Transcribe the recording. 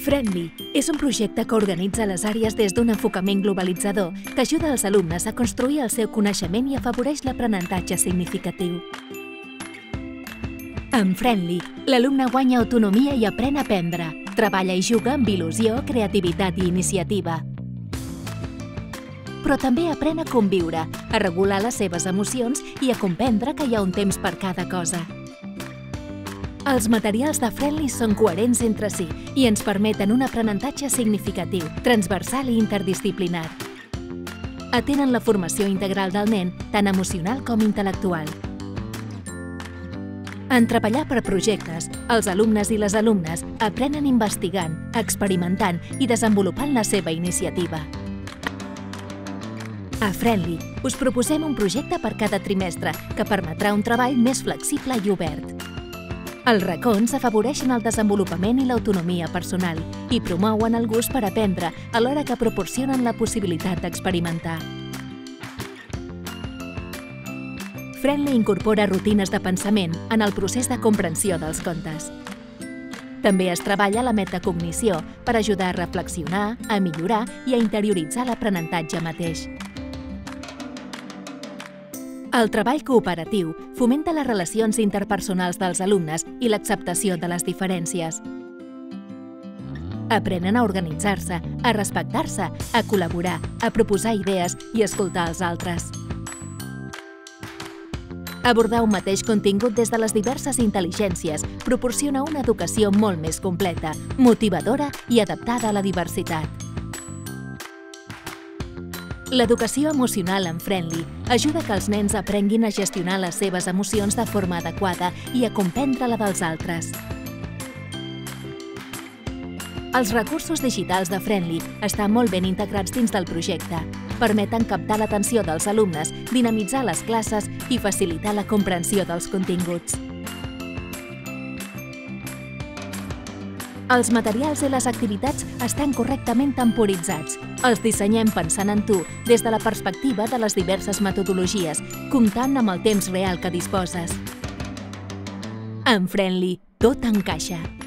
Friendly és un projecte que organitza les àrees des d'un enfocament globalitzador que ajuda els alumnes a construir el seu coneixement i afavoreix l'aprenentatge significatiu. Amb Friendly, l'alumne guanya autonomia i aprèn a aprendre, treballa i juga amb il·lusió, creativitat i iniciativa. Però també aprèn a conviure, a regular les seves emocions i a comprendre que hi ha un temps per cada cosa. Els materials de Friendly són coherents entre si i ens permeten un aprenentatge significatiu, transversal i interdisciplinar. Atenen la formació integral del nen, tant emocional com intel·lectual. En treballar per projectes, els alumnes i les alumnes aprenen investigant, experimentant i desenvolupant la seva iniciativa. A Friendly us proposem un projecte per cada trimestre que permetrà un treball més flexible i obert. Els racons afavoreixen el desenvolupament i l'autonomia personal i promouen el gust per aprendre alhora que proporcionen la possibilitat d'experimentar. Friendly incorpora rutines de pensament en el procés de comprensió dels contes. També es treballa la metacognició per ajudar a reflexionar, a millorar i a interioritzar l'aprenentatge mateix. El treball cooperatiu fomenta les relacions interpersonals dels alumnes i l'acceptació de les diferències. Aprenen a organitzar-se, a respectar-se, a col·laborar, a proposar idees i a escoltar els altres. Abordar un mateix contingut des de les diverses intel·ligències proporciona una educació molt més completa, motivadora i adaptada a la diversitat. L'educació emocional en Friendly ajuda que els nens aprenguin a gestionar les seves emocions de forma adequada i a comprendre la dels altres. Els recursos digitals de Friendly estan molt ben integrats dins del projecte. Permeten captar l'atenció dels alumnes, dinamitzar les classes i facilitar la comprensió dels continguts. Els materials i les activitats estan correctament temporitzats. Els dissenyem pensant en tu des de la perspectiva de les diverses metodologies, comptant amb el temps real que disposes. Amb Friendly, tot encaixa.